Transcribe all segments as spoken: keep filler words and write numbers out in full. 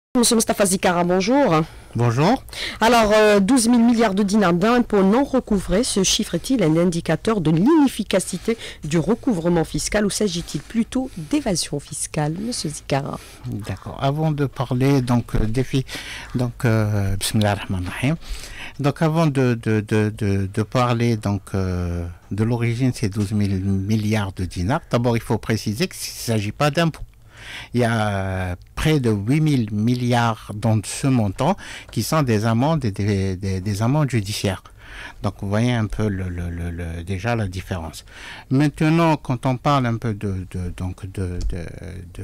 Monsieur Mostafa Zikara, bonjour. Bonjour. Alors, euh, douze mille milliards de dinars d'impôts non recouvrés, ce chiffre est-il un indicateur de l'inefficacité du recouvrement fiscal ou s'agit-il plutôt d'évasion fiscale, Monsieur Zikara? D'accord. Avant de parler donc euh, défi, donc euh, bismillah ar-Rahman ar-Rahim. Donc avant de, de, de, de, de parler donc euh, de l'origine de ces douze mille milliards de dinars, d'abord il faut préciser qu'il ne s'agit pas d'impôts. Il y a près de huit mille milliards dans ce montant qui sont des amendes et des, des, des amendes judiciaires. Donc vous voyez un peu le, le, le, le, déjà la différence. Maintenant, quand on parle un peu de, de, donc de, de, de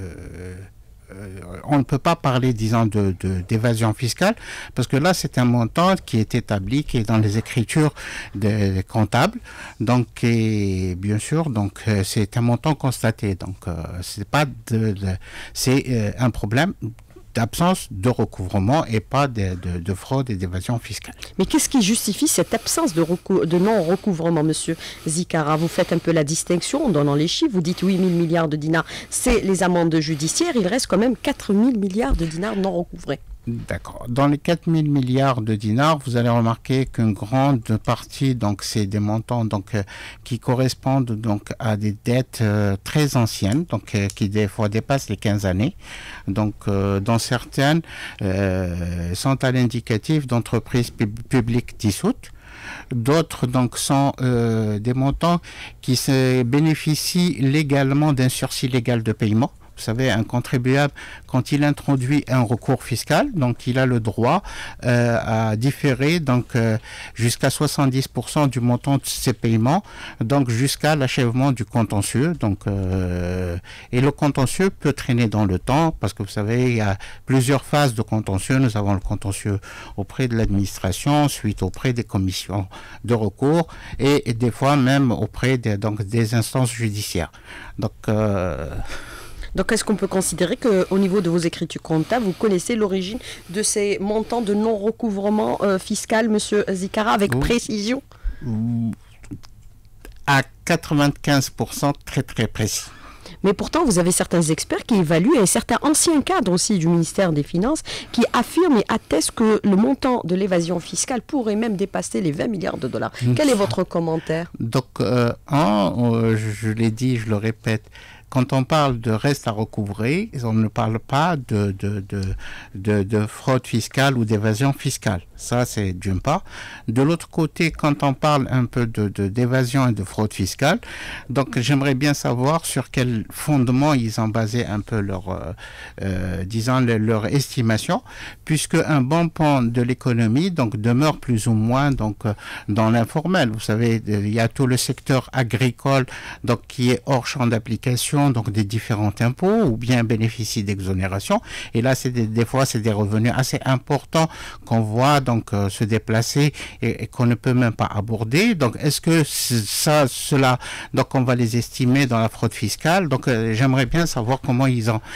Euh, on ne peut pas parler, disons, de, de, d'évasion fiscale, parce que là, c'est un montant qui est établi, qui est dans les écritures des, des comptables. Donc, et bien sûr, donc euh, c'est un montant constaté. Donc, euh, c'est pas de, de c'est euh, un problème d'absence de recouvrement et pas de, de, de fraude et d'évasion fiscale. Mais qu'est-ce qui justifie cette absence de, de non-recouvrement, Monsieur Zikara? Vous faites un peu la distinction en donnant les chiffres. Vous dites huit mille milliards de dinars, c'est les amendes judiciaires. Il reste quand même quatre mille milliards de dinars non recouvrés. D'accord. Dans les quatre mille milliards de dinars, vous allez remarquer qu'une grande partie, donc, c'est des montants donc, euh, qui correspondent donc, à des dettes euh, très anciennes, donc, euh, qui des fois dépassent les quinze années. Donc, euh, dont certaines euh, sont à l'indicatif d'entreprises pub publiques dissoutes. D'autres donc sont euh, des montants qui se bénéficient légalement d'un sursis légal de paiement. Vous savez, un contribuable, quand il introduit un recours fiscal, donc il a le droit euh, à différer donc euh, jusqu'à soixante-dix pour cent du montant de ses paiements, donc jusqu'à l'achèvement du contentieux. Donc, euh, et le contentieux peut traîner dans le temps, parce que vous savez, il y a plusieurs phases de contentieux. Nous avons le contentieux auprès de l'administration, ensuite auprès des commissions de recours, et, et des fois même auprès de, donc, des instances judiciaires. Donc, euh, Donc, est-ce qu'on peut considérer qu'au niveau de vos écritures comptables, vous connaissez l'origine de ces montants de non-recouvrement euh, fiscal, Monsieur Zikara, avec oui. précision? À quatre-vingt-quinze pour cent, très très précis. Mais pourtant, vous avez certains experts qui évaluent, et certains anciens cadres aussi du ministère des Finances, qui affirment et attestent que le montant de l'évasion fiscale pourrait même dépasser les vingt milliards de dollars. Quel est votre commentaire? Donc, euh, un, euh, je l'ai dit, je le répète, quand on parle de reste à recouvrer, on ne parle pas de, de, de, de, de fraude fiscale ou d'évasion fiscale. Ça, c'est d'une part. De l'autre côté, quand on parle un peu de, de, d'évasion et de fraude fiscale, donc j'aimerais bien savoir sur quel fondement ils ont basé un peu leur, euh, euh, disons, le, leur estimation, puisque un bon pan de l'économie donc demeure plus ou moins donc dans l'informel. Vous savez, il y a tout le secteur agricole donc qui est hors champ d'application donc des différents impôts ou bien bénéficie d'exonération. Et là, c'est des, des fois, c'est des revenus assez importants qu'on voit donc euh, se déplacer et, et qu'on ne peut même pas aborder. Donc, est-ce que ça, cela, donc on va les estimer dans la fraude fiscale? Donc, euh, j'aimerais bien savoir comment ils ont,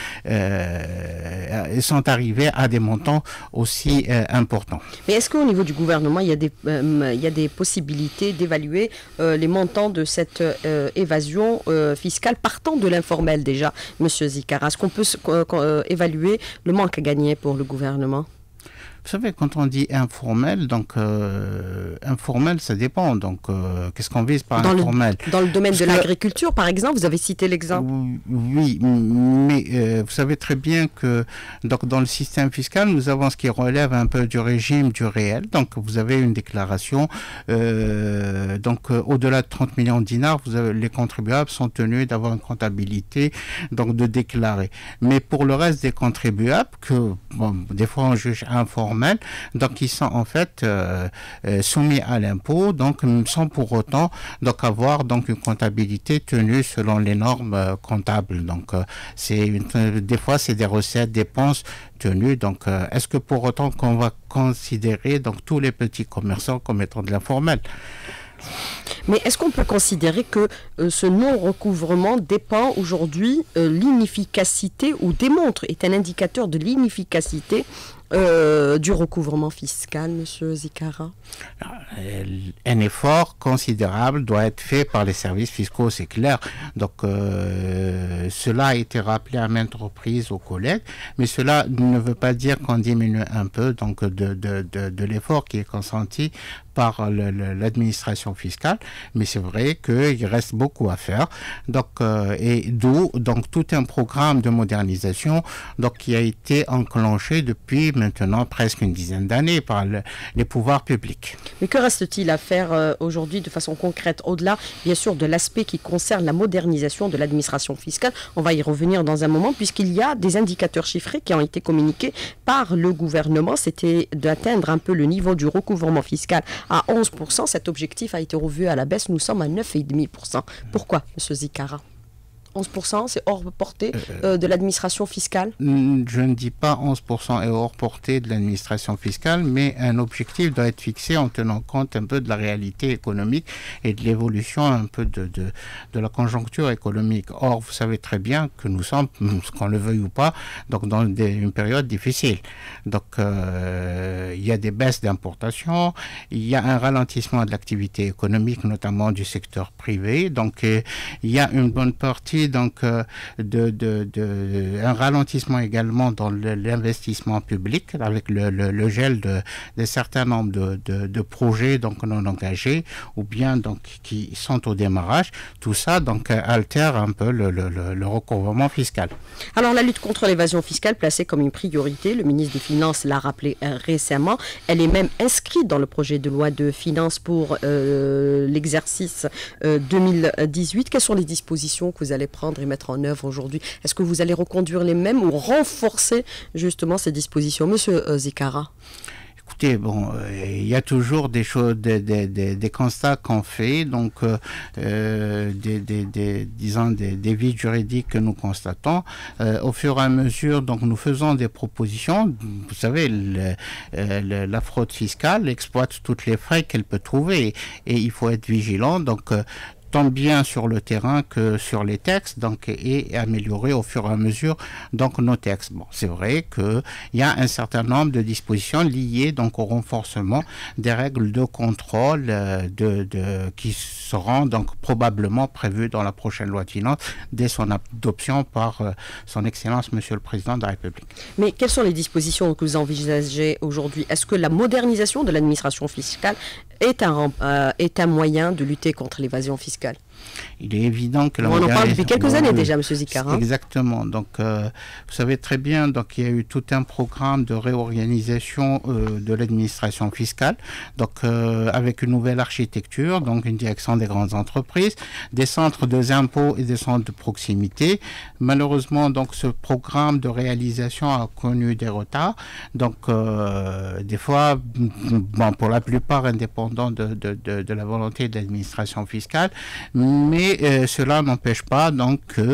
euh, ils sont arrivés à des montants aussi euh, importants. Mais est-ce qu'au niveau du gouvernement, il y a des, euh, il y a des possibilités d'évaluer euh, les montants de cette euh, évasion euh, fiscale partant de l'informel déjà, Monsieur Zikara? Est-ce qu'on peut euh, évaluer le manque à gagner pour le gouvernement? Vous savez, quand on dit informel, donc euh, informel, ça dépend. Donc, euh, qu'est-ce qu'on vise par dans informel? le, Dans le domaine Parce de l'agriculture, par exemple, vous avez cité l'exemple. Oui, mais euh, vous savez très bien que donc, dans le système fiscal, nous avons ce qui relève un peu du régime du réel. Donc, vous avez une déclaration. Euh, donc, euh, au-delà de trente millions de dinars, vous avez, les contribuables sont tenus d'avoir une comptabilité, donc de déclarer. Mais pour le reste des contribuables, que bon, des fois on juge informel, donc ils sont en fait euh, euh, soumis à l'impôt, donc sans pour autant donc avoir donc une comptabilité tenue selon les normes euh, comptables. Donc euh, c'est une, euh, des fois c'est des recettes, dépenses tenues. Donc euh, est-ce que pour autant qu'on va considérer donc tous les petits commerçants comme étant de l'informel? Mais est-ce qu'on peut considérer que euh, ce non-recouvrement dépend aujourd'hui, euh, l'inefficacité ou démontre, est un indicateur de l'inefficacité euh, du recouvrement fiscal, Monsieur Zikara? Un effort considérable doit être fait par les services fiscaux, c'est clair. Donc, euh, cela a été rappelé à maintes reprises aux collègues, mais cela ne veut pas dire qu'on diminue un peu donc de, de, de, de l'effort qui est consenti par l'administration fiscale, mais c'est vrai qu'il reste beaucoup à faire. Donc, euh, et d'où donc tout un programme de modernisation donc qui a été enclenché depuis maintenant presque une dizaine d'années par le, les pouvoirs publics. Mais que reste-t-il à faire euh, aujourd'hui de façon concrète, au-delà bien sûr de l'aspect qui concerne la modernisation de l'administration fiscale? On va y revenir dans un moment, puisqu'il y a des indicateurs chiffrés qui ont été communiqués par le gouvernement. C'était d'atteindre un peu le niveau du recouvrement fiscal à onze pour cent. Cet objectif a été revu à la baisse. Nous sommes à neuf virgule cinq pour cent. Pourquoi, M. Zikara? onze pour cent, c'est hors portée euh, de l'administration fiscale? Je ne dis pas onze pour cent est hors portée de l'administration fiscale, mais un objectif doit être fixé en tenant compte un peu de la réalité économique et de l'évolution un peu de, de, de la conjoncture économique. Or, vous savez très bien que nous sommes, qu'on le veuille ou pas, donc dans des, une période difficile. Donc, euh, il y a des baisses d'importation, il y a un ralentissement de l'activité économique, notamment du secteur privé. Donc, euh, il y a une bonne partie donc euh, de, de, de un ralentissement également dans l'investissement public avec le, le, le gel de, de certains nombres de, de, de projets donc non engagés ou bien donc qui sont au démarrage. Tout ça donc altère un peu le, le, le recouvrement fiscal. Alors la lutte contre l'évasion fiscale placée comme une priorité, le ministre des Finances l'a rappelé euh, récemment. Elle est même inscrite dans le projet de loi de finances pour euh, l'exercice euh, deux mille dix-huit. Quelles sont les dispositions que vous allez prendre et mettre en œuvre aujourd'hui? Est-ce que vous allez reconduire les mêmes ou renforcer justement ces dispositions, Monsieur euh, Zikara? Écoutez, bon, euh, il y a toujours des choses, des, des, des, des constats qu'on fait, donc euh, euh, des, des, des, disons des, des vides juridiques que nous constatons. Euh, au fur et à mesure, donc nous faisons des propositions. Vous savez, le, euh, le, la fraude fiscale exploite toutes les failles qu'elle peut trouver et, et il faut être vigilant. Donc euh, tant bien sur le terrain que sur les textes, donc, et améliorer au fur et à mesure donc, nos textes. Bon, c'est vrai qu'il y a un certain nombre de dispositions liées donc, au renforcement des règles de contrôle euh, de, de, qui seront donc, probablement prévues dans la prochaine loi de finances dès son adoption par euh, son Excellence Monsieur le Président de la République. Mais quelles sont les dispositions que vous envisagez aujourd'hui? Est-ce que la modernisation de l'administration fiscale est un, euh, est un moyen de lutter contre l'évasion fiscale? Il est évident que la On en parle depuis quelques années déjà, M. Zikara. Exactement. Donc, euh, vous savez très bien, donc il y a eu tout un programme de réorganisation euh, de l'administration fiscale, donc euh, avec une nouvelle architecture, donc une direction des grandes entreprises, des centres de impôts et des centres de proximité. Malheureusement, donc ce programme de réalisation a connu des retards. Donc, euh, des fois, bon, pour la plupart indépendants de, de, de, de la volonté de l'administration fiscale, mais euh, cela n'empêche pas donc que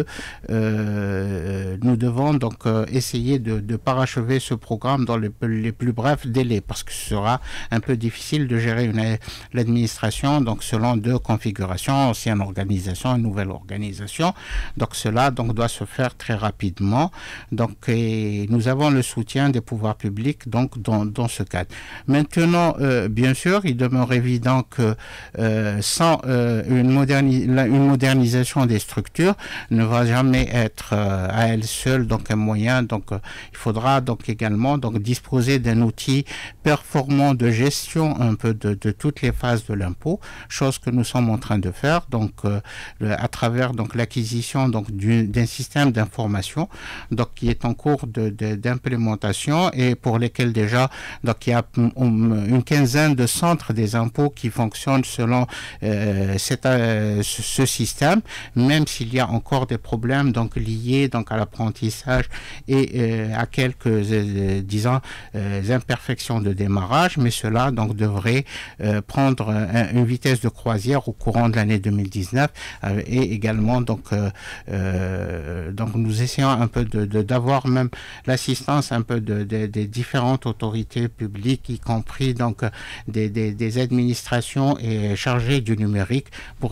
euh, nous devons donc euh, essayer de, de parachever ce programme dans les, les plus brefs délais parce que ce sera un peu difficile de gérer une l'administration donc selon deux configurations, ancienne organisation et nouvelle organisation. Donc cela donc doit se faire très rapidement. Donc et nous avons le soutien des pouvoirs publics donc dans, dans ce cadre. Maintenant, euh, bien sûr, il demeure évident que euh, sans euh, une modernisation une modernisation des structures ne va jamais être euh, à elle seule donc un moyen. Donc euh, il faudra donc également donc disposer d'un outil performant de gestion un peu de, de toutes les phases de l'impôt, chose que nous sommes en train de faire donc euh, à travers donc l'acquisition donc d'un système d'information donc qui est en cours de, de, d'implémentation et pour lesquels déjà donc il y a une quinzaine de centres des impôts qui fonctionnent selon euh, cette euh, ce système, même s'il y a encore des problèmes donc liés donc à l'apprentissage et euh, à quelques euh, disons euh, imperfections de démarrage, mais cela donc devrait euh, prendre un, une vitesse de croisière au courant de l'année deux mille dix-neuf euh, et également donc euh, euh, donc nous essayons un peu de, de d'avoir même l'assistance un peu de, de, des différentes autorités publiques, y compris donc des, des, des administrations et chargées du numérique pour essayer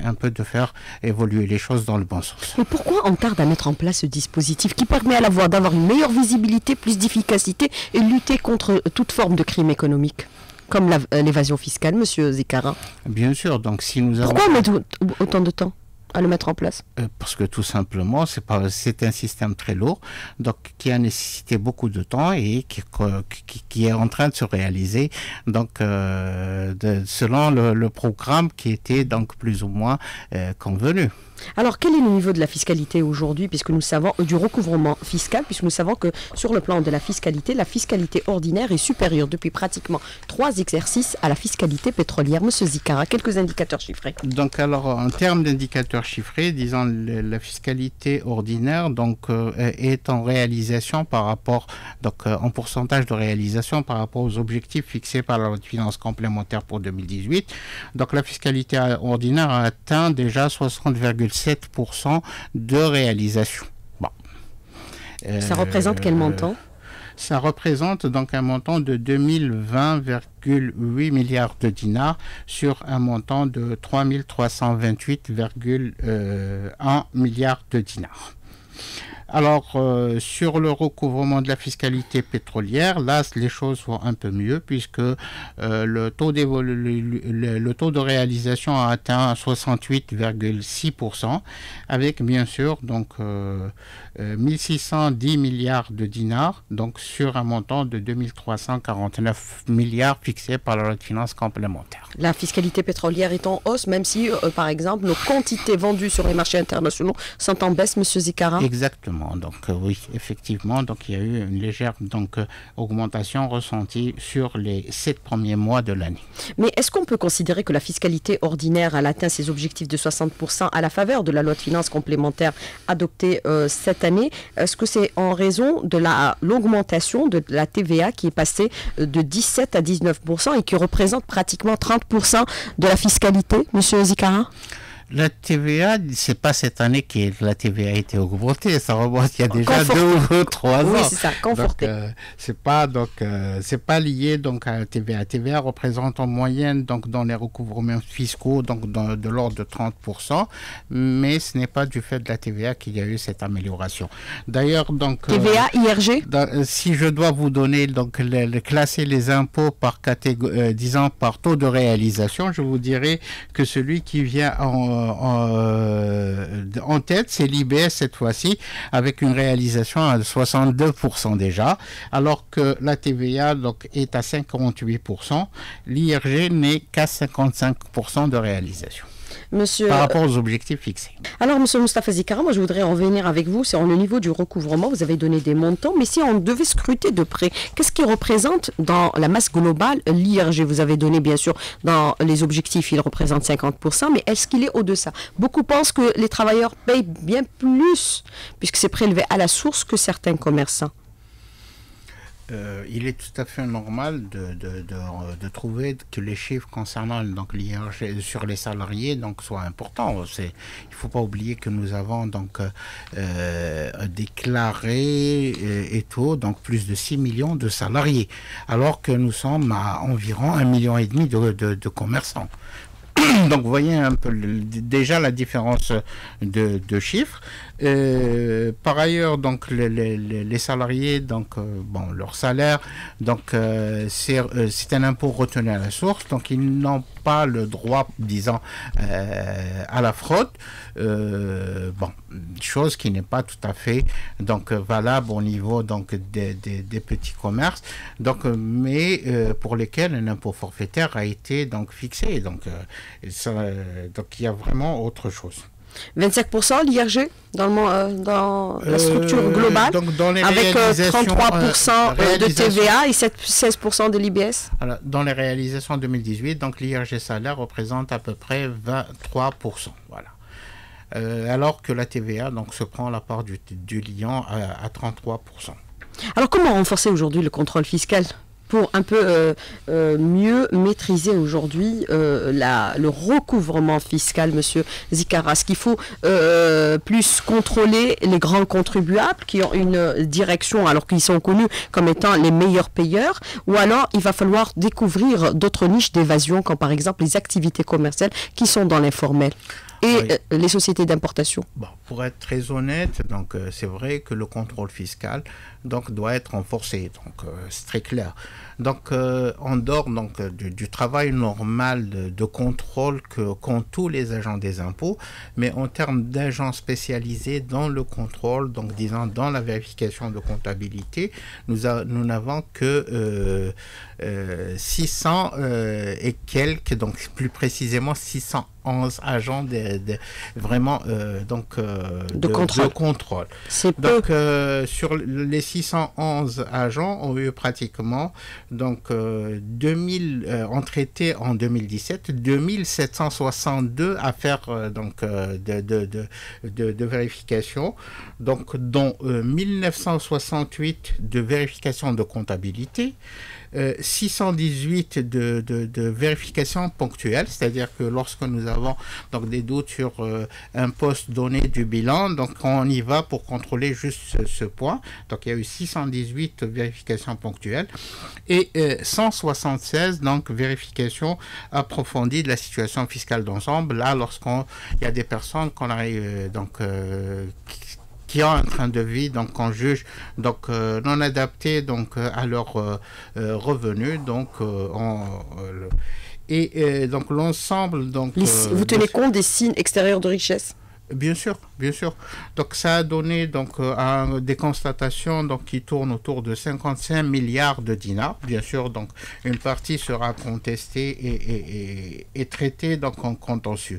un peu de faire évoluer les choses dans le bon sens. Mais pourquoi on tarde à mettre en place ce dispositif qui permet à la fois d'avoir une meilleure visibilité, plus d'efficacité et lutter contre toute forme de crime économique comme l'évasion fiscale, monsieur Zikara? Bien sûr, donc si nous avons... Pourquoi on met autant de temps à le mettre en place? euh, Parce que tout simplement, c'est pas, c'est un système très lourd, donc qui a nécessité beaucoup de temps et qui, qui, qui est en train de se réaliser, donc euh, de, selon le, le programme qui était donc plus ou moins euh, convenu. Alors, quel est le niveau de la fiscalité aujourd'hui, puisque nous savons du recouvrement fiscal, puisque nous savons que sur le plan de la fiscalité, la fiscalité ordinaire est supérieure depuis pratiquement trois exercices à la fiscalité pétrolière. Monsieur Zikara, quelques indicateurs chiffrés. Donc, alors, en termes d'indicateurs chiffrés, disons, le, la fiscalité ordinaire donc, euh, est en réalisation par rapport, donc euh, en pourcentage de réalisation par rapport aux objectifs fixés par la loi de finances complémentaire pour deux mille dix-huit. Donc, la fiscalité ordinaire a atteint déjà soixante virgule sept pour cent de réalisation. Bon. Euh, ça représente quel montant? Ça représente donc un montant de deux mille vingt virgule huit milliards de dinars sur un montant de trois mille trois cent vingt-huit virgule un milliards de dinars. Alors, euh, sur le recouvrement de la fiscalité pétrolière, là, les choses vont un peu mieux puisque euh, le, taux le, le, le taux de réalisation a atteint soixante-huit virgule six pour cent avec, bien sûr, donc euh, euh, mille six cent dix milliards de dinars, donc sur un montant de deux mille trois cent quarante-neuf milliards fixé par la loi de finances complémentaire. La fiscalité pétrolière est en hausse, même si, euh, par exemple, nos quantités vendues sur les marchés internationaux sont en baisse, monsieur Zikara? Exactement. Donc euh, oui, effectivement, donc il y a eu une légère donc euh, augmentation ressentie sur les sept premiers mois de l'année. Mais est-ce qu'on peut considérer que la fiscalité ordinaire a atteint ses objectifs de soixante pour cent à la faveur de la loi de finances complémentaire adoptée euh, cette année? Est-ce que c'est en raison de la l'augmentation de la T V A qui est passée de dix-sept à dix-neuf pour cent et qui représente pratiquement trente pour cent de la fiscalité, monsieur Zikara? La T V A, c'est pas cette année que la T V A a été augmentée, ça remonte il y a déjà conforté. deux ou trois ans. Oui, c'est ça, conforté. Donc, euh, c'est pas donc euh, c'est pas lié donc à la T V A. La T V A représente en moyenne donc dans les recouvrements fiscaux donc dans, de l'ordre de trente pour cent, mais ce n'est pas du fait de la T V A qu'il y a eu cette amélioration. D'ailleurs donc T V A, euh, I R G. dans, si je dois vous donner donc le, le classer les impôts par catégorie, euh, disons par taux de réalisation, je vous dirais que celui qui vient en En, euh, en tête, c'est l'I B S cette fois-ci, avec une réalisation à soixante-deux pour cent déjà, alors que la T V A donc, est à cinquante-huit pour cent, l'I R G n'est qu'à cinquante-cinq pour cent de réalisation. Monsieur, par rapport aux objectifs fixés. Alors, monsieur Moustapha Zikara, moi je voudrais en venir avec vous sur le niveau du recouvrement. Vous avez donné des montants, mais si on devait scruter de près, qu'est-ce qui représente dans la masse globale l'I R G? Vous avez donné bien sûr dans les objectifs, il représente cinquante pour cent, mais est-ce qu'il est au-deçà? Beaucoup pensent que les travailleurs payent bien plus, puisque c'est prélevé à la source, que certains commerçants. Euh, il est tout à fait normal de, de, de, de trouver que les chiffres concernant donc, l'I R G sur les salariés donc, soient importants. C'est, il ne faut pas oublier que nous avons donc, euh, déclaré et, et tout, donc plus de six millions de salariés, alors que nous sommes à environ un million et demi de, de, de commerçants. Donc vous voyez un peu le, déjà la différence de, de chiffres. Euh, par ailleurs, donc les, les, les salariés, donc euh, bon, leur salaire, donc euh, c'est, euh, c'est un impôt retenu à la source, donc ils n'ont pas le droit, disons, euh, à la fraude. Euh, bon, chose qui n'est pas tout à fait donc valable au niveau donc des, des, des petits commerces. Donc, mais euh, pour lesquels un impôt forfaitaire a été donc fixé. Donc, euh, ça, donc il y a vraiment autre chose. vingt-cinq pour cent l'I R G dans, le, euh, dans la structure euh, globale, donc dans les avec euh, trente-trois pour cent euh, de T V A et seize pour cent de l'I B S. Alors, dans les réalisations deux mille dix-huit, donc l'I R G salaire représente à peu près vingt-trois pour cent. Voilà. Euh, alors que la T V A donc, se prend la part du, du lion à, à trente-trois pour cent. Alors comment renforcer aujourd'hui le contrôle fiscal pour un peu euh, euh, mieux maîtriser aujourd'hui euh, la, le recouvrement fiscal, monsieur Zikara? Est-ce qu'il faut euh, plus contrôler les grands contribuables qui ont une direction alors qu'ils sont connus comme étant les meilleurs payeurs, ou alors il va falloir découvrir d'autres niches d'évasion comme par exemple les activités commerciales qui sont dans l'informel? et oui. euh, les sociétés d'importation? Bon, pour être très honnête, donc euh, c'est vrai que le contrôle fiscal donc doit être renforcé, donc euh, c'est très clair. Donc euh, en dehors donc du, du travail normal de, de contrôle que qu'ont tous les agents des impôts, mais en termes d'agents spécialisés dans le contrôle, donc disons dans la vérification de comptabilité, nous a, nous n'avons que euh, euh, six cents euh, et quelques, donc plus précisément six cent onze agents de, de vraiment euh, donc euh, De de, contrôle. de contrôle. C'est peu. Donc euh, sur les six cent onze agents ont eu pratiquement donc euh, deux mille euh, ont traité en deux mille dix-sept deux mille sept cent soixante-deux affaires euh, donc euh, de, de, de, de, de vérification, donc dont euh, mille neuf cent soixante-huit de vérification de comptabilité, Euh, six cent dix-huit de, de, de vérification ponctuelle, c'est-à-dire que lorsque nous avons donc des doutes sur euh, un poste donné du bilan, donc on y va pour contrôler juste ce, ce point. Donc il y a eu six cent dix-huit vérifications ponctuelles et euh, cent soixante-seize donc vérifications approfondies de la situation fiscale d'ensemble. Là, lorsqu'on il y a des personnes qu'on arrive euh, donc euh, qui, qui ont un train de vie donc qu'on juge donc euh, non adapté donc euh, à leurs euh, euh, revenus, donc euh, on, euh, et euh, donc l'ensemble donc Les, euh, vous tenez de, compte des signes extérieurs de richesse? Bien sûr, bien sûr. Donc ça a donné donc euh, un, des constatations donc qui tournent autour de cinquante-cinq milliards de dinars. Bien sûr, donc une partie sera contestée et, et, et, et traitée donc en contentieux.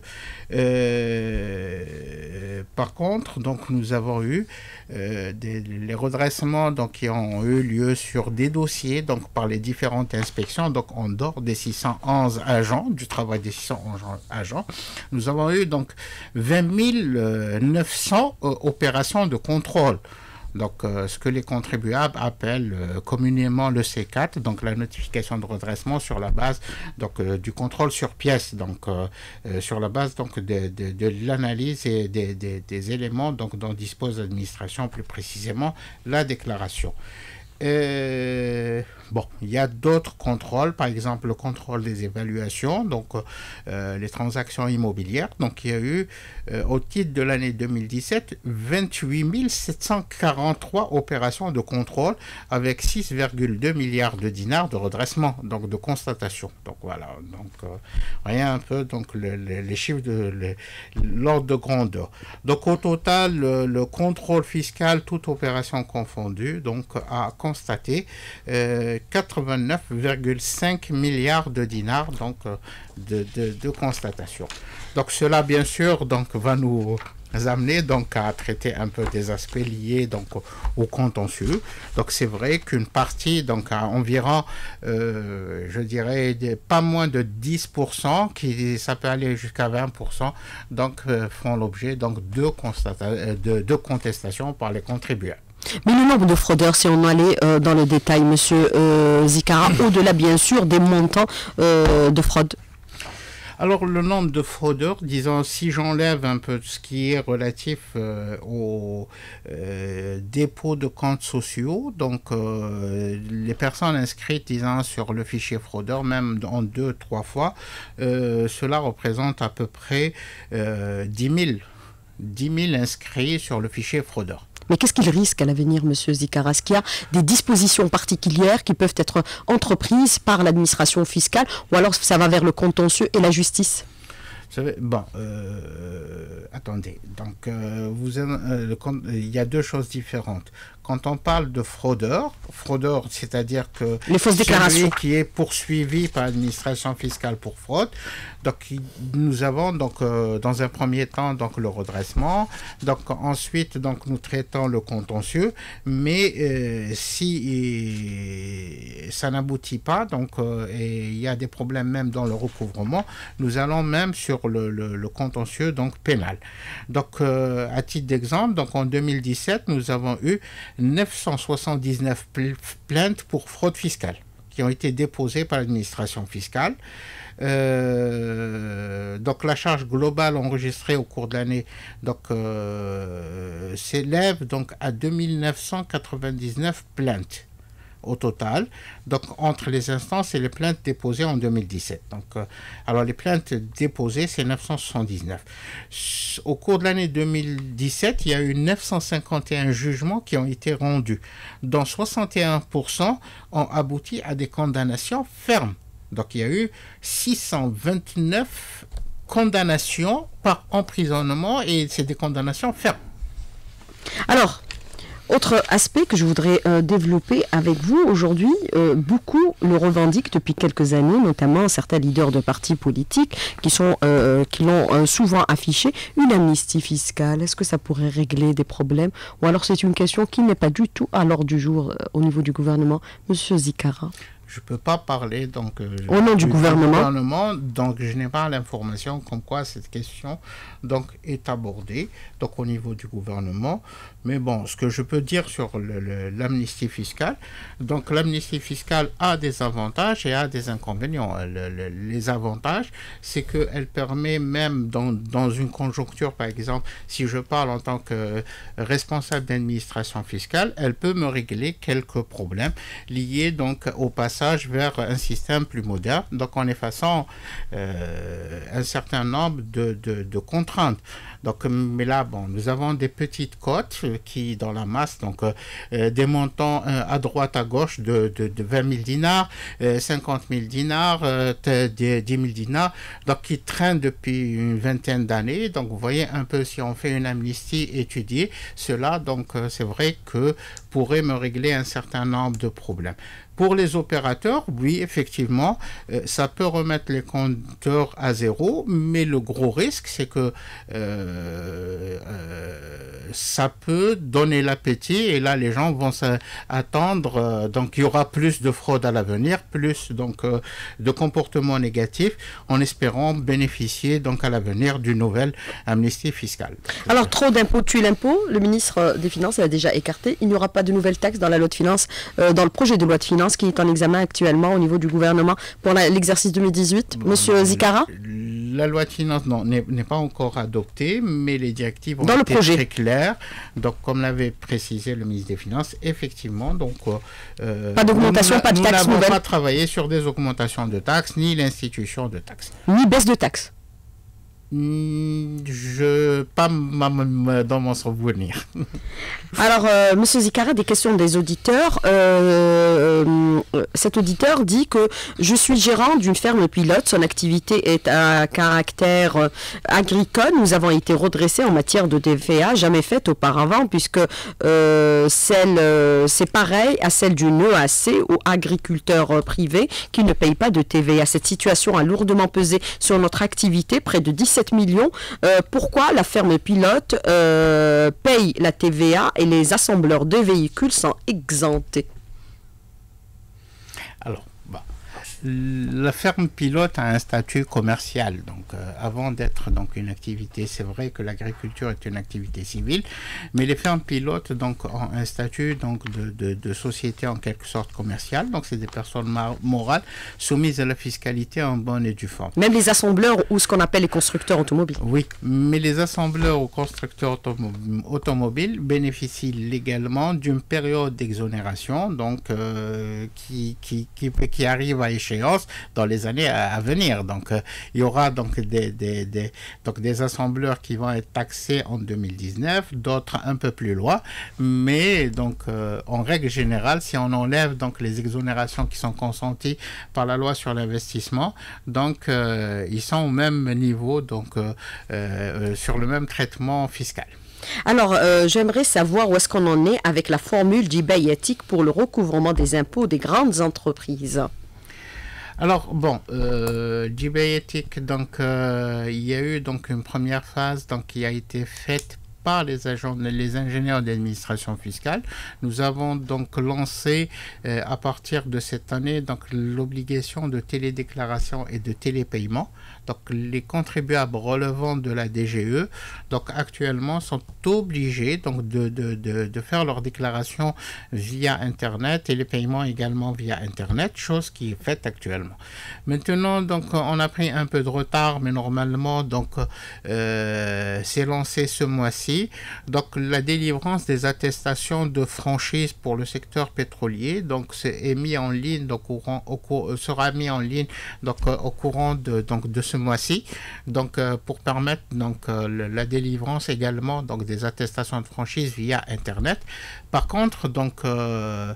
Euh, par contre, donc nous avons eu euh, des, les redressements donc qui ont eu lieu sur des dossiers donc par les différentes inspections. Donc en dehors des six cent onze agents, du travail des six cent onze agents, nous avons eu donc vingt mille neuf cents euh, opérations de contrôle. Donc, euh, ce que les contribuables appellent euh, communément le C quatre, donc la notification de redressement sur la base donc, euh, du contrôle sur pièce, donc euh, euh, sur la base donc, de, de, de l'analyse et des, des, des éléments donc, dont dispose l'administration, plus précisément la déclaration. Euh, bon, il y a d'autres contrôles, par exemple le contrôle des évaluations, donc euh, les transactions immobilières. Donc il y a eu, euh, au titre de l'année deux mille dix-sept, vingt-huit mille sept cent quarante-trois opérations de contrôle avec six virgule deux milliards de dinars de redressement, donc de constatation. Donc voilà, donc euh, rien un peu, donc le, le, les chiffres de l'ordre de grandeur. Donc au total, le, le contrôle fiscal, toute opération confondue, donc a constaté euh, quatre-vingt-neuf virgule cinq milliards de dinars donc euh, de, de, de constatation. Donc cela bien sûr donc va nous amener donc à traiter un peu des aspects liés donc au, au contentieux. Donc c'est vrai qu'une partie donc à environ euh, je dirais des, pas moins de dix pour cent, qui ça peut aller jusqu'à vingt pour cent, donc euh, font l'objet donc de, constata- de, de contestations par les contribuables. Mais le nombre de fraudeurs, si on allait euh, dans le détail, monsieur euh, Zikara, au-delà bien sûr des montants euh, de fraude? Alors le nombre de fraudeurs, disons, si j'enlève un peu ce qui est relatif euh, au euh, dépôt de comptes sociaux, donc euh, les personnes inscrites, disons, sur le fichier fraudeur, même en deux, trois fois, euh, cela représente à peu près euh, dix mille inscrits sur le fichier fraudeur. Mais qu'est-ce qu'il risque à l'avenir, monsieur Zikara? Est-ce qu'il y a des dispositions particulières qui peuvent être entreprises par l'administration fiscale, ou alors ça va vers le contentieux et la justice? Vous savez, bon, euh, attendez, donc euh, vous, euh, le, il y a deux choses différentes. Quand on parle de fraudeur, fraudeur, c'est-à-dire que les fausses déclarations qui est poursuivi par l'administration fiscale pour fraude. Donc nous avons donc euh, dans un premier temps donc le redressement, donc ensuite donc nous traitons le contentieux, mais euh, si ça n'aboutit pas, donc euh, et il y a des problèmes même dans le recouvrement, nous allons même sur le, le, le contentieux donc pénal. Donc euh, à titre d'exemple, donc en deux mille dix-sept, nous avons eu neuf cent soixante-dix-neuf plaintes pour fraude fiscale qui ont été déposées par l'administration fiscale. Euh, donc la charge globale enregistrée au cours de l'année donc euh, s'élève donc à deux mille neuf cent quatre-vingt-dix-neuf plaintes. au total, donc entre les instances et les plaintes déposées en deux mille dix-sept. Donc, euh, alors les plaintes déposées, c'est neuf cent soixante-dix-neuf. Au cours de l'année deux mille dix-sept, il y a eu neuf cent cinquante et un jugements qui ont été rendus, dont soixante et un pour cent ont abouti à des condamnations fermes. Donc il y a eu six cent vingt-neuf condamnations par emprisonnement et c'est des condamnations fermes. Alors, autre aspect que je voudrais euh, développer avec vous aujourd'hui, euh, beaucoup le revendiquent depuis quelques années, notamment certains leaders de partis politiques qui, sont, euh, qui l'ont euh, souvent affiché, une amnistie fiscale. Est-ce que ça pourrait régler des problèmes? Ou alors c'est une question qui n'est pas du tout à l'ordre du jour euh, au niveau du gouvernement? Monsieur Zikara. Je ne peux pas parler donc, euh, au nom du, du gouvernement. gouvernement, donc je n'ai pas l'information comme quoi cette question donc, est abordée donc, au niveau du gouvernement. Mais bon, ce que je peux dire sur le, le, l'amnistie fiscale, donc l'amnistie fiscale a des avantages et a des inconvénients. Le, le, les avantages, c'est qu'elle permet même dans, dans une conjoncture, par exemple, si je parle en tant que responsable d'administration fiscale, elle peut me régler quelques problèmes liés donc au passage vers un système plus moderne, donc en effaçant euh, un certain nombre de, de, de contraintes. Donc, mais là, bon, nous avons des petites cotes qui, dans la masse, donc euh, des montants euh, à droite, à gauche de, de, de vingt mille dinars, euh, cinquante mille dinars, euh, dix mille dinars, donc qui traînent depuis une vingtaine d'années. Donc, vous voyez un peu si on fait une amnistie étudiée, cela, donc, euh, c'est vrai que pourrait me régler un certain nombre de problèmes. Pour les opérateurs, oui, effectivement, euh, ça peut remettre les compteurs à zéro, mais le gros risque, c'est que euh, euh, ça peut donner l'appétit et là, les gens vont s'attendre. Euh, donc, il y aura plus de fraude à l'avenir, plus donc euh, de comportements négatifs, en espérant bénéficier donc à l'avenir d'une nouvelle amnistie fiscale. Alors, trop d'impôts tue l'impôt. Le ministre des Finances l'a déjà écarté. Il n'y aura pas de nouvelles taxes dans la loi de finances, euh, dans le projet de loi de finances qui est en examen actuellement au niveau du gouvernement pour la, l'exercice deux mille dix-huit. Bon, Monsieur Zikara? La loi de finances non, n'est, n'est pas encore adoptée, mais les directives ont dans été le projet. Très claires. Donc, comme l'avait précisé le ministre des Finances, effectivement, donc euh, pas d'augmentation, nous, pas de nous taxes nouvelles. Nous n'avons pas travaillé sur des augmentations de taxes, ni l'institution de taxes. Ni baisse de taxes. Je pas dans mon souvenir. Alors, euh, Monsieur Zikara, des questions des auditeurs. Euh, euh, cet auditeur dit que je suis gérant d'une ferme pilote. Son activité est à caractère euh, agricole. Nous avons été redressés en matière de T V A, jamais faite auparavant, puisque euh, celle, euh, c'est pareil à celle d'une E A C ou agriculteur euh, privé qui ne paye pas de T V A. Cette situation a lourdement pesé sur notre activité, près de dix-sept millions. Euh, pourquoi la ferme pilote euh, paye la T V A et les assembleurs de véhicules sont exemptés? Alors, bah, la ferme pilote a un statut commercial. Donc, euh, avant d'être donc une activité, c'est vrai que l'agriculture est une activité civile, mais les fermes pilotes donc ont un statut donc de, de, de société en quelque sorte commerciale. Donc, c'est des personnes morales soumises à la fiscalité en bonne et due forme. Même les assembleurs ou ce qu'on appelle les constructeurs automobiles. Oui, mais les assembleurs ou constructeurs automo- automobiles bénéficient légalement d'une période d'exonération, donc euh, qui, qui, qui, qui arrive à échéance dans les années à, à venir. Donc, euh, il y aura donc des, des, des, donc des assembleurs qui vont être taxés en deux mille dix-neuf, d'autres un peu plus loin, mais donc euh, en règle générale, si on enlève donc les exonérations qui sont consenties par la loi sur l'investissement, donc euh, ils sont au même niveau, donc euh, euh, sur le même traitement fiscal. Alors, euh, j'aimerais savoir où est-ce qu'on en est avec la formule d'eBay éthique pour le recouvrement des impôts des grandes entreprises. Alors bon, euh, d'eBay éthique, donc euh, il y a eu donc une première phase donc qui a été faite par les agents, les ingénieurs d'administration fiscale. Nous avons donc lancé euh, à partir de cette année donc l'obligation de télédéclaration et de télépaiement. Donc les contribuables relevant de la D G E, donc actuellement sont obligés donc de, de, de, de faire leur déclaration via Internet et les paiements également via Internet, chose qui est faite actuellement. Maintenant donc on a pris un peu de retard, mais normalement donc euh, c'est lancé ce mois-ci. mois-ci, donc la délivrance des attestations de franchise pour le secteur pétrolier, donc c'est est mis en ligne, donc au courant, au cours, sera mis en ligne donc euh, au courant de donc de ce mois-ci, donc euh, pour permettre donc euh, le, la délivrance également donc des attestations de franchise via internet. Par contre, donc euh,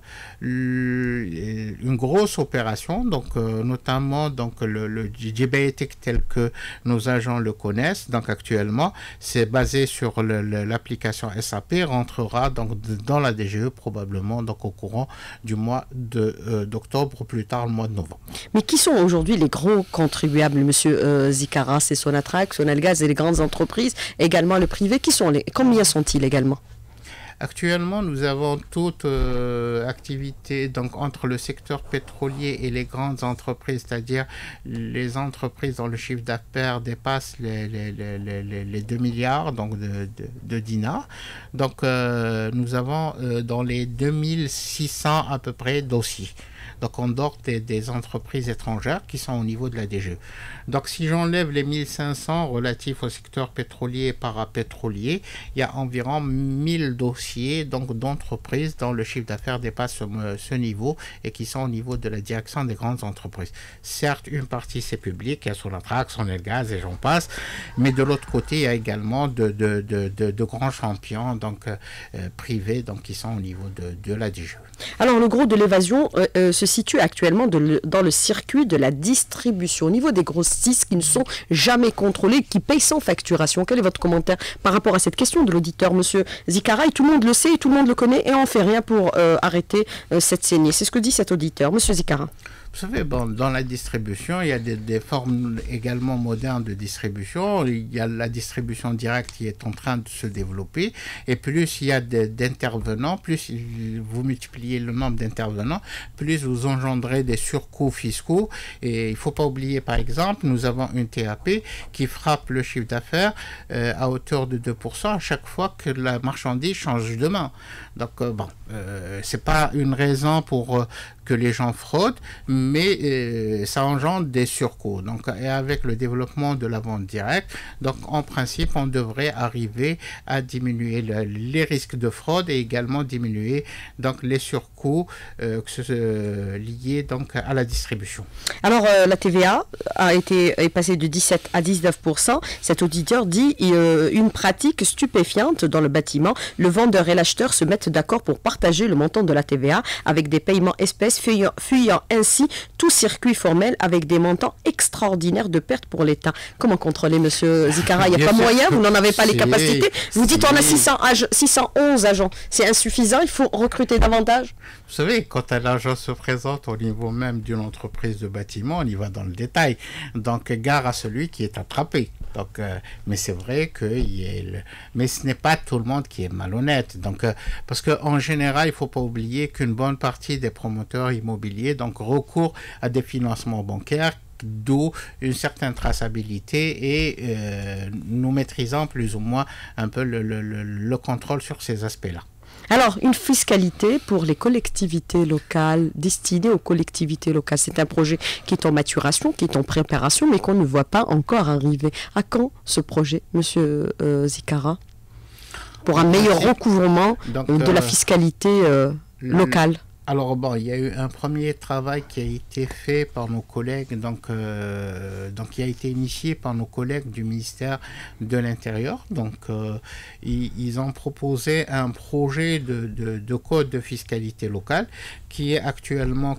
une grosse opération, donc euh, notamment donc le, le diabétique tel que nos agents le connaissent, donc actuellement, c'est basé sur le, le, l'application S A P, rentrera donc dans la D G E probablement donc au courant du mois de, euh, d'octobre ou plus tard le mois de novembre. Mais qui sont aujourd'hui les gros contribuables, monsieur euh, Zikara? C'est Sonatrach, Sonelgaz et les grandes entreprises, également le privé. Qui sont les, combien sont-ils également? Actuellement, nous avons toute euh, activité donc entre le secteur pétrolier et les grandes entreprises, c'est-à-dire les entreprises dont le chiffre d'affaires dépasse les, les, les, les, les deux milliards donc de, de, de dinars. Donc, euh, nous avons euh, dans les deux mille six cents à peu près dossiers. Donc, on dort des, des entreprises étrangères qui sont au niveau de la D G E. Donc, si j'enlève les mille cinq cents relatifs au secteur pétrolier et parapétrolier, il y a environ mille dossiers donc d'entreprises dont le chiffre d'affaires dépasse ce, ce niveau et qui sont au niveau de la direction des grandes entreprises. Certes, une partie c'est public, il y a Sonatrach, Sonelgaz et j'en passe, mais de l'autre côté, il y a également de, de, de, de, de grands champions donc euh, privés donc qui sont au niveau de, de la D G E. Alors, le gros de l'évasion euh, euh, se situe actuellement de le, dans le circuit de la distribution, au niveau des grosses six qui ne sont jamais contrôlées, qui payent sans facturation. Quel est votre commentaire par rapport à cette question de l'auditeur, monsieur Zikara? Et tout le monde le sait, et tout le monde le connaît, et on ne fait rien pour euh, arrêter euh, cette saignée. C'est ce que dit cet auditeur, monsieur Zikara. Vous savez, bon, dans la distribution, il y a des, des formes également modernes de distribution. Il y a la distribution directe qui est en train de se développer. Et plus il y a de, d'intervenants, plus vous multipliez le nombre d'intervenants, plus vous engendrez des surcoûts fiscaux. Et il ne faut pas oublier, par exemple, nous avons une T A P qui frappe le chiffre d'affaires euh, à hauteur de deux pour cent à chaque fois que la marchandise change de main. Donc, euh, bon, euh, ce n'est pas une raison pour... Euh, que les gens fraudent, mais euh, ça engendre des surcoûts. Donc, et avec le développement de la vente directe, donc en principe, on devrait arriver à diminuer le, les risques de fraude et également diminuer donc les surcoûts euh, euh, liés donc à la distribution. Alors, euh, la T V A a été est passée de dix-sept à dix-neuf pour cent. Cet auditeur dit euh, une pratique stupéfiante dans le bâtiment. Le vendeur et l'acheteur se mettent d'accord pour partager le montant de la T V A avec des paiements espèces, Fuyant, fuyant ainsi tout circuit formel avec des montants extraordinaires de pertes pour l'État. Comment contrôler, monsieur Zikara? Il n'y a pas moyen, vous n'en avez pas les capacités. Vous dites on a six cents ag- six cent onze agents. C'est insuffisant, il faut recruter davantage. Vous savez, quand un agent se présente au niveau même d'une entreprise de bâtiment, on y va dans le détail. Donc, gare à celui qui est attrapé. Donc, euh, mais c'est vrai que il y a le... mais ce n'est pas tout le monde qui est malhonnête. Donc, euh, parce qu'en général, il ne faut pas oublier qu'une bonne partie des promoteurs immobiliers donc recours à des financements bancaires, d'où une certaine traçabilité et euh, nous maîtrisons plus ou moins un peu le, le, le, le contrôle sur ces aspects-là. Alors, une fiscalité pour les collectivités locales, destinée aux collectivités locales. C'est un projet qui est en maturation, qui est en préparation, mais qu'on ne voit pas encore arriver. À quand ce projet, monsieur euh, Zikara, pour un meilleur recouvrement donc, de euh, la fiscalité euh, locale? Alors bon, il y a eu un premier travail qui a été fait par nos collègues, donc, euh, donc qui a été initié par nos collègues du ministère de l'Intérieur. Donc euh, ils, ils ont proposé un projet de, de, de code de fiscalité locale qui est actuellement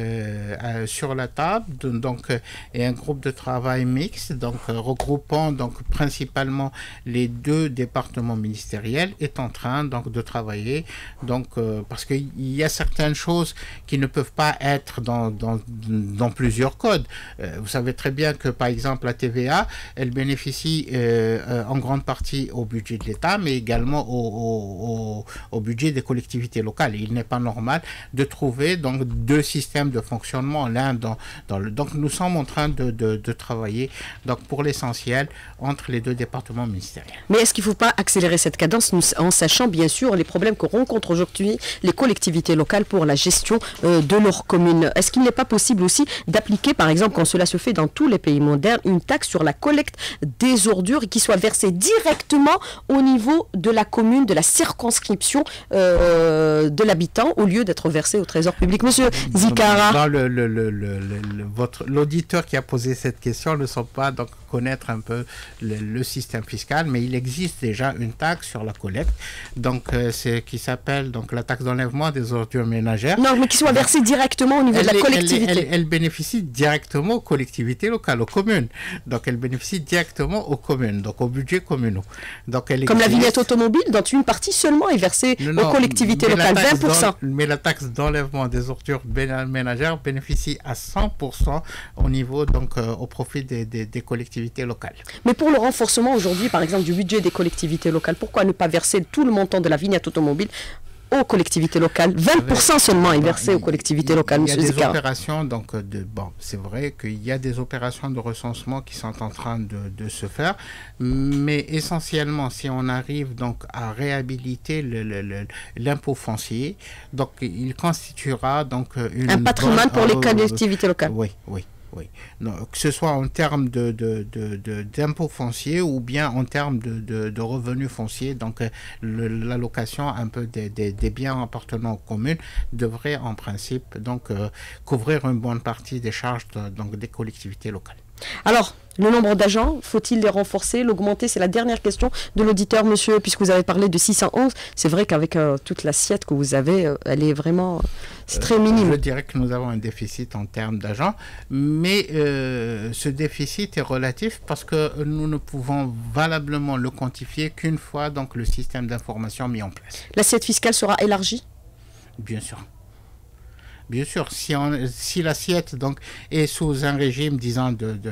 euh, sur la table, donc euh, et un groupe de travail mixte, donc euh, regroupant donc principalement les deux départements ministériels, est en train donc de travailler, donc euh, parce qu'il y a certaines choses qui ne peuvent pas être dans, dans, dans plusieurs codes. Euh, vous savez très bien que par exemple la T V A, elle bénéficie euh, euh, en grande partie au budget de l'État, mais également au, au, au, au budget des collectivités locales. Il n'est pas normal de trouver donc deux systèmes de fonctionnement, l'un dans, dans le... Donc nous sommes en train de, de, de travailler donc pour l'essentiel entre les deux départements ministériels. Mais est-ce qu'il ne faut pas accélérer cette cadence en sachant bien sûr les problèmes que rencontrent aujourd'hui les collectivités locales pour pour la gestion euh, de leur commune. Est-ce qu'il n'est pas possible aussi d'appliquer, par exemple, quand cela se fait dans tous les pays modernes, une taxe sur la collecte des ordures et qui soit versée directement au niveau de la commune, de la circonscription euh, de l'habitant, au lieu d'être versée au trésor public? Monsieur Zikara. Le, le, le, le, le, votre, l'auditeur qui a posé cette question ne semble pas donc connaître un peu le, le système fiscal, mais il existe déjà une taxe sur la collecte, donc euh, c'est qui s'appelle donc la taxe d'enlèvement des ordures ménagères. Non, mais qui soit versée directement au niveau elle de la est, collectivité. Elle, elle, elle bénéficie directement aux collectivités locales, aux communes. Donc elle bénéficie directement aux communes, donc aux budgets communaux. Donc elle Comme existe... la vignette automobile, dont une partie seulement est versée non, non, aux collectivités locales, vingt pour cent. Mais la taxe d'enlèvement des ordures ménagères bénéficie à cent pour cent au niveau donc euh, au profit des, des, des collectivités locales. Mais pour le renforcement aujourd'hui, par exemple, du budget des collectivités locales, pourquoi ne pas verser tout le montant de la vignette automobile aux collectivités locales? vingt pour cent seulement est versé aux collectivités locales, monsieur Zikara. Il y a des opérations, donc, de, bon, c'est vrai qu'il y a des opérations de recensement qui sont en train de, de se faire, mais essentiellement, si on arrive donc à réhabiliter le, le, le, l'impôt foncier, donc il constituera donc une... Un patrimoine pour euh, les collectivités locales. Oui, oui. Oui. Non, que ce soit en termes de, de, de, de, d'impôts fonciers ou bien en termes de, de, de revenus fonciers, donc le, l'allocation un peu des, des, des biens appartenant aux communes devrait en principe donc euh, couvrir une bonne partie des charges de, donc, des collectivités locales. Alors, le nombre d'agents, faut-il les renforcer, l'augmenter? C'est la dernière question de l'auditeur, monsieur, puisque vous avez parlé de six cent onze. C'est vrai qu'avec euh, toute l'assiette que vous avez, euh, elle est vraiment... C'est très minime. Je dirais que nous avons un déficit en termes d'agents, mais euh, ce déficit est relatif parce que nous ne pouvons valablement le quantifier qu'une fois donc, le système d'information mis en place. L'assiette fiscale sera élargie? Bien sûr. Bien sûr, si, on, si l'assiette donc est sous un régime, disons, de, de,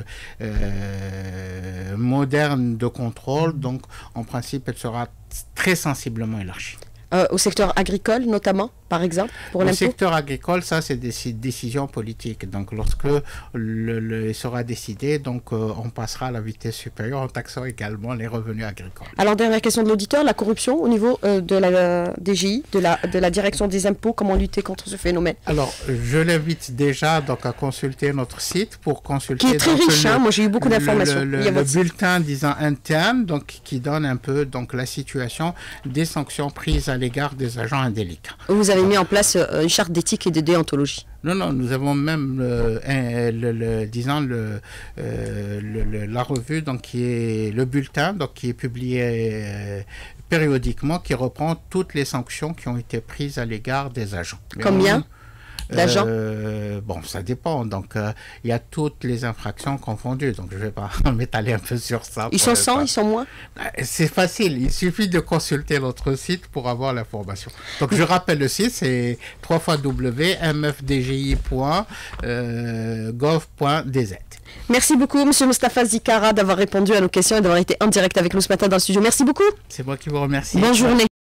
euh, moderne de contrôle, donc en principe, elle sera très sensiblement élargie. Euh, au secteur agricole, notamment, par exemple, pour l'impôt? Le secteur agricole, ça, c'est des décisions politiques. Donc, lorsque le, le sera décidé, donc, euh, on passera à la vitesse supérieure en taxant également les revenus agricoles. Alors, dernière question de l'auditeur, la corruption au niveau euh, de la euh, D G I, de la, de la direction des impôts, comment lutter contre ce phénomène? Alors, je l'invite déjà donc, à consulter notre site pour consulter... Qui est très donc, riche, le, hein, moi j'ai eu beaucoup d'informations. Le, le, le bulletin, disons, interne, donc, qui donne un peu donc, la situation des sanctions prises à l'égard des agents indélicats. Vous avez mis en place euh, une charte d'éthique et de déontologie? Non, non, nous avons même, euh, un, le, le, disons, le, euh, le, le, la revue, donc, qui est le bulletin, donc, qui est publié euh, périodiquement, qui reprend toutes les sanctions qui ont été prises à l'égard des agents. Combien d'agents? euh, Bon, ça dépend. Donc, euh, il y a toutes les infractions confondues. Donc, je ne vais pas m'étaler un peu sur ça. Ils sont cent, ils sont moins? C'est facile. Il suffit de consulter notre site pour avoir l'information. Donc, je rappelle le site, c'est w w w point m f d g i point gov point d z. Merci beaucoup, monsieur Moustapha Zikara, d'avoir répondu à nos questions et d'avoir été en direct avec nous ce matin dans le studio. Merci beaucoup. C'est moi qui vous remercie. Bonne journée.